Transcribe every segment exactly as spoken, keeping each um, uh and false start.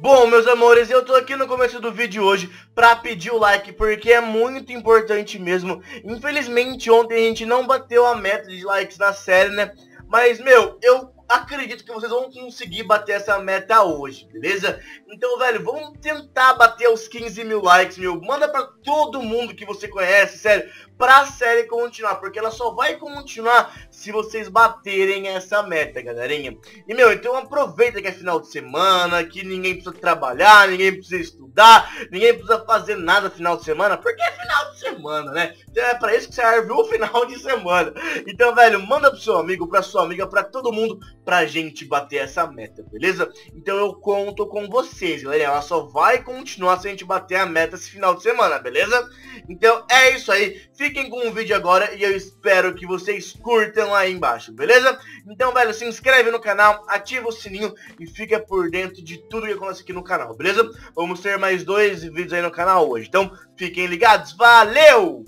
Bom, meus amores, eu tô aqui no começo do vídeo hoje pra pedir o like, porque é muito importante mesmo. Infelizmente, ontem a gente não bateu a meta de likes na série, né? Mas, meu, eu acredito que vocês vão conseguir bater essa meta hoje, beleza? Então, velho, vamos tentar bater os quinze mil likes, meu. Manda pra todo mundo que você conhece, sério, pra série continuar, porque ela só vai continuar se vocês baterem essa meta, galerinha. E, meu, então aproveita que é final de semana, que ninguém precisa trabalhar, ninguém precisa estudar, ninguém precisa fazer nada no final de semana, porque é final de semana, né? Então é pra isso que serve o final de semana. Então, velho, manda pro seu amigo, pra sua amiga, pra todo mundo, pra gente bater essa meta, beleza? Então eu conto com vocês, galera. Ela só vai continuar se a gente bater a meta esse final de semana, beleza? Então é isso aí. Fiquem com o vídeo agora e eu espero que vocês curtam aí embaixo, beleza? Então, velho, se inscreve no canal, ativa o sininho e fica por dentro de tudo que acontece aqui no canal, beleza? Vamos ter mais dois vídeos aí no canal hoje. Então, fiquem ligados. Valeu!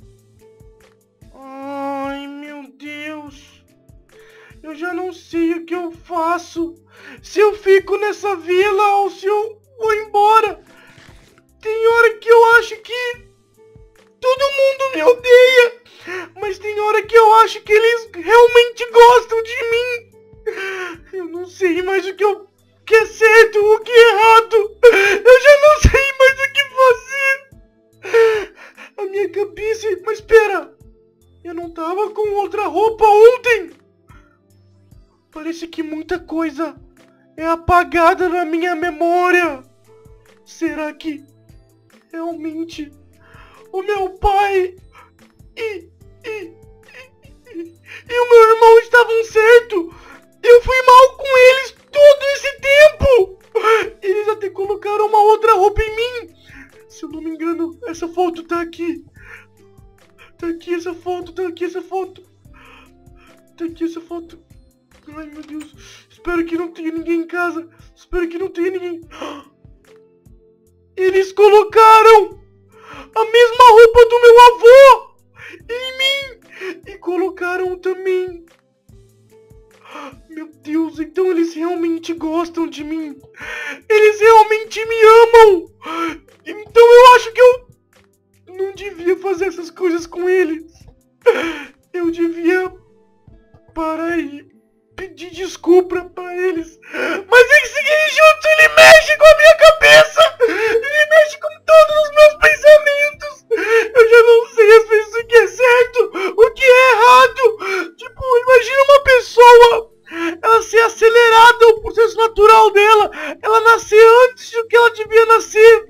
Ai, meu Deus. Eu já não sei o que eu faço. Se eu fico nessa vila ou se eu vou embora. Tem hora que eu acho que todo mundo me odeia. Mas tem hora que eu acho que eles realmente gostam de mim. Eu não sei mais o que, eu, o que é certo, o que é errado. Eu já não sei mais o que fazer. A minha cabeça... Mas espera. Eu não tava com outra roupa ontem. Parece que muita coisa é apagada na minha memória. Será que realmente o meu pai e, e, e, e, e o meu irmão estavam certos? Eu fui mal com eles todo esse tempo. Eles até colocaram uma outra roupa em mim. Se eu não me engano, essa foto tá aqui. Tá aqui essa foto, tá aqui essa foto. Tá aqui essa foto. Ai, meu Deus. Espero que não tenha ninguém em casa. Espero que não tenha ninguém. Eles colocaram a mesma roupa do meu avô em mim. E colocaram também... Meu Deus, então eles realmente gostam de mim. Eles realmente me amam. Então eu acho que eu não devia fazer essas coisas com eles. Eu devia parar e pedir desculpa pra eles. Mas esse Genjutsu, ele mexe com a minha cabeça. Ele mexe com todos os meus pensamentos. Eu já não sei às vezes o que é certo, o que é errado. Tipo, imagina uma pessoa, ela ser acelerada, o processo natural dela, ela nascer antes do que ela devia nascer.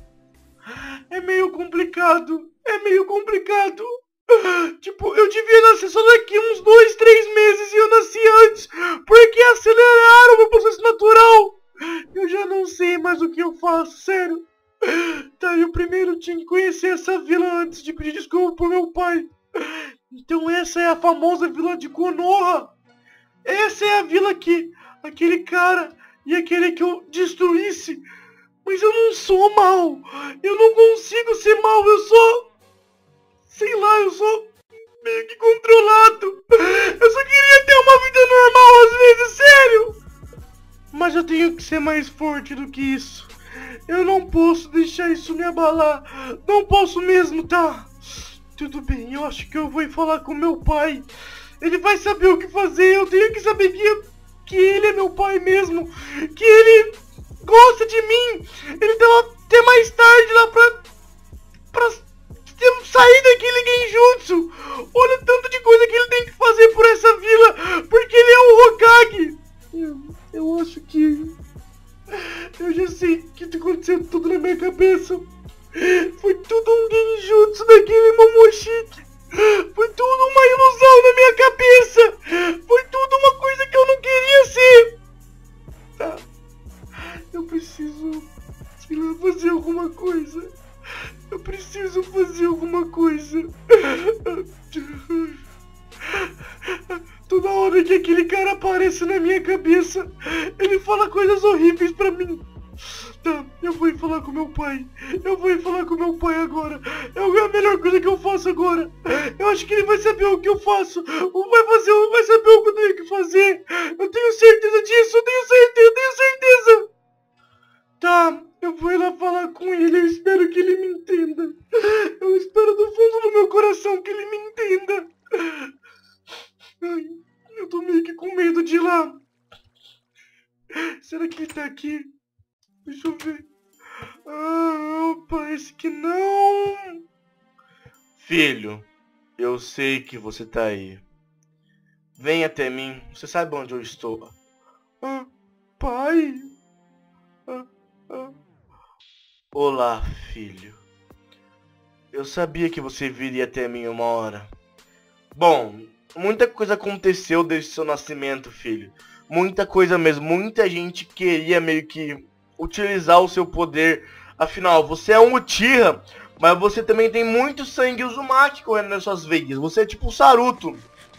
É meio complicado. É meio complicado. Tipo, eu devia nascer só daqui uns dois, três meses e eu nasci antes, porque aceleraram o meu processo natural. Eu já não sei mais o que eu faço, sério. Tá, eu primeiro tinha que conhecer essa vila antes de pedir desculpa pro meu pai. Então essa é a famosa vila de Konoha. Essa é a vila que aquele cara e aquele que eu destruísse. Mas eu não sou mal. Eu não consigo ser mal, eu sou... Sei lá, eu sou meio que controlado. Eu só queria ter uma vida normal às vezes, sério. Mas eu tenho que ser mais forte do que isso. Eu não posso deixar isso me abalar. Não posso mesmo, tá? Tudo bem, eu acho que eu vou ir falar com meu pai. Ele vai saber o que fazer. Eu tenho que saber que, que ele é meu pai mesmo. Que ele gosta de mim. Ele tava até mais tarde lá pra... pra sair daquele Genjutsu. Olha o tanto de coisa que ele tem que fazer por essa vila, porque ele é o Hokage. Eu, eu acho que... Eu já sei o que tá acontecendo tudo na minha cabeça. Foi tudo um Genjutsu daquele Momoshiki. Foi tudo uma ilusão na minha cabeça. Foi tudo uma coisa que eu não queria ser. Tá. Eu preciso, sei lá, fazer alguma coisa. Eu preciso fazer alguma coisa. Toda hora que aquele cara aparece na minha cabeça, ele fala coisas horríveis pra mim. Tá, eu vou ir falar com meu pai. Eu vou ir falar com meu pai agora. É a melhor coisa que eu faço agora. Eu acho que ele vai saber o que eu faço. Vai fazer, vai saber o que eu tenho que fazer. Eu tenho certeza disso, eu tenho certeza, eu tenho certeza. Tá, vou ir lá falar com ele. Eu espero que ele me entenda. Eu espero do fundo do meu coração que ele me entenda. Ai, eu tô meio que com medo de ir lá. Será que ele tá aqui? Deixa eu ver. Ah, parece que não. Filho, eu sei que você tá aí. Vem até mim. Você sabe onde eu estou? Ah, pai? Ah, ah. Olá, filho. Eu sabia que você viria até mim uma hora. Bom, muita coisa aconteceu desde seu nascimento, filho. Muita coisa mesmo. Muita gente queria meio que utilizar o seu poder. Afinal, você é um Uchiha, mas você também tem muito sangue Uzumaki correndo nas suas veias. Você é tipo o Saruto.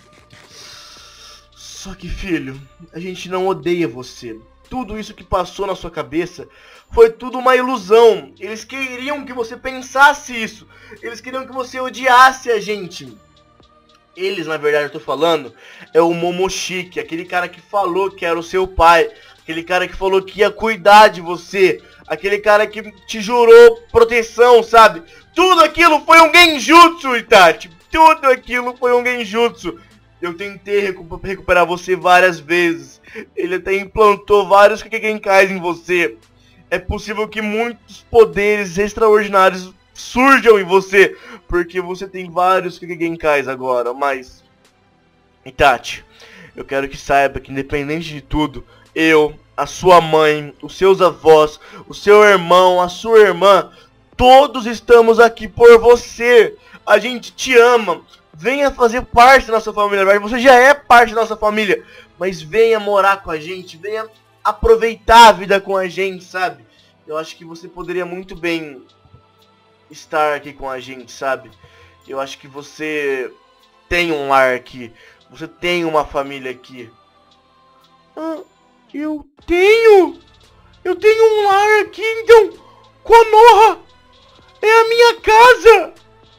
Só que, filho, a gente não odeia você. Tudo isso que passou na sua cabeça foi tudo uma ilusão. Eles queriam que você pensasse isso. Eles queriam que você odiasse a gente. Eles, na verdade, eu tô falando, é o Momoshiki, aquele cara que falou que era o seu pai. Aquele cara que falou que ia cuidar de você. Aquele cara que te jurou proteção, sabe? Tudo aquilo foi um genjutsu, Itachi. Tudo aquilo foi um genjutsu. Eu tentei recu recuperar você várias vezes. Ele até implantou vários Genkais em você. É possível que muitos poderes extraordinários surjam em você, porque você tem vários Genkais agora. Mas, Itachi, eu quero que saiba que independente de tudo, eu, a sua mãe, os seus avós, o seu irmão, a sua irmã, todos estamos aqui por você. A gente te ama. Venha fazer parte da nossa família, na verdade, você já é parte da nossa família, mas venha morar com a gente, venha aproveitar a vida com a gente, sabe? Eu acho que você poderia muito bem estar aqui com a gente, sabe? Eu acho que você tem um lar aqui, você tem uma família aqui. Ah, eu tenho? Eu tenho um lar aqui, então, Konoha é a minha casa.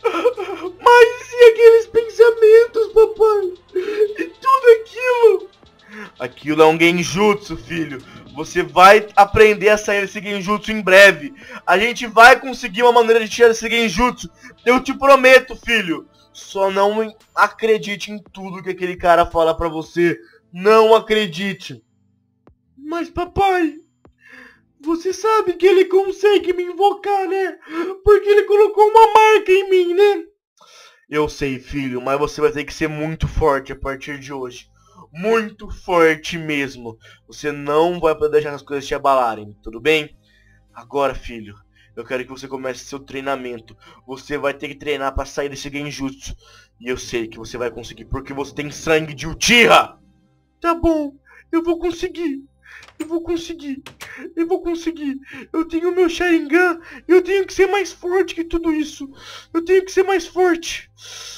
Mas e aqueles pensamentos, papai? E tudo aquilo? Aquilo é um genjutsu, filho. Você vai aprender a sair desse genjutsu em breve. A gente vai conseguir uma maneira de tirar desse genjutsu. Eu te prometo, filho. Só não acredite em tudo que aquele cara fala pra você. Não acredite. Mas, papai, você sabe que ele consegue me invocar, né? Porque ele colocou uma marca em mim, né? Eu sei, filho, mas você vai ter que ser muito forte a partir de hoje. Muito forte mesmo. Você não vai poder deixar as coisas te abalarem, tudo bem? Agora, filho, eu quero que você comece seu treinamento. Você vai ter que treinar pra sair desse genjutsu. E eu sei que você vai conseguir, porque você tem sangue de Uchiha! Tá bom, eu vou conseguir. Eu vou conseguir, eu vou conseguir. Eu tenho meu Sharingan, eu tenho que ser mais forte que tudo isso. Eu tenho que ser mais forte.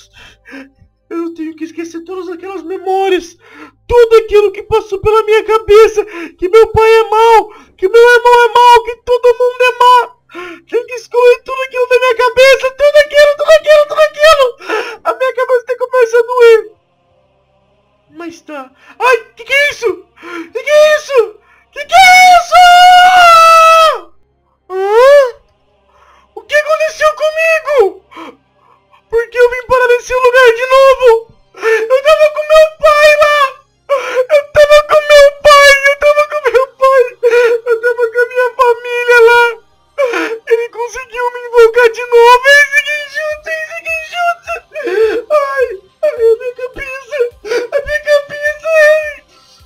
Eu tenho que esquecer todas aquelas memórias. Tudo aquilo que passou pela minha cabeça. Que meu pai é mau, que meu irmão é mau, que todo mundo é mau. Tem que excluir tudo aquilo da minha cabeça. Tudo aquilo, tudo aquilo, tudo aquilo. A minha cabeça tá começando a doer. Mas tá. Ai, que que é isso? Que que é isso? Que que é isso? Hã? O que aconteceu comigo? Por que eu vim parar nesse lugar de novo? Eu tava com meu pai lá. Eu tava com meu pai. Eu tava com meu pai. Eu tava com a minha família lá. Ele conseguiu me invocar de novo. Esse genjutsu, esse genjutsu. Ai, a minha cabeça. A minha cabeça, ai.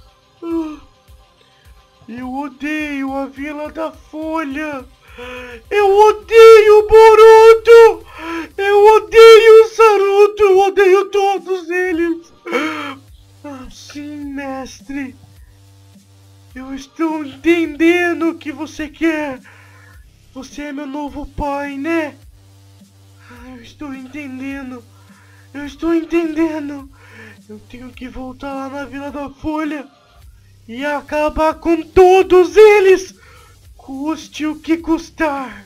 Eu odeio a Vila da Folha. Eu odeio o Boruto. Eu odeio o Saruto. Eu odeio todos eles. Ah, sim, mestre. Eu estou entendendo o que você quer. Você é meu novo pai, né? Ah, eu estou entendendo. Eu estou entendendo. Eu tenho que voltar lá na Vila da Folha e acabar com todos eles, custe o que custar.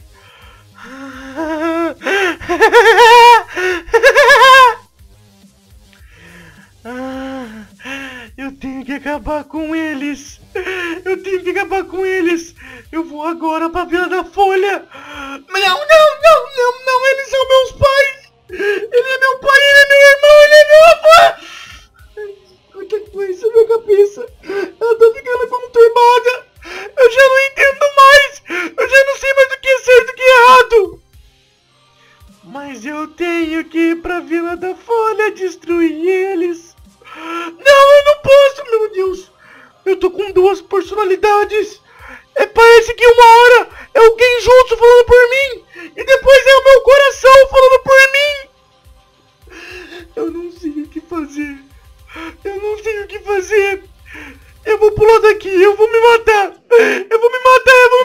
Ah, eu tenho que que acabar com eles. Eu tenho que acabar com eles. Eu vou agora pra Vila da Folha. Não, não, não, não, não. Eles são meus pais. Ele é meu pai, ele é meu irmão, ele é meu avô. Qualquer coisa, minha cabeça. Ela tá ficando conturbada. Eu já não entendo mais. Eu já não sei mais o que é certo e o que é errado. Mas eu tenho que ir pra Vila da Folha destruir eles. Não, eu não posso, meu Deus. Eu tô com duas personalidades. É, parece que uma hora é o Genjutsu falando por mim e depois é o meu coração falando por mim. Eu não sei o que fazer. Eu não sei o que fazer. Eu vou pular daqui, eu vou me matar. Eu vou me matar, eu vou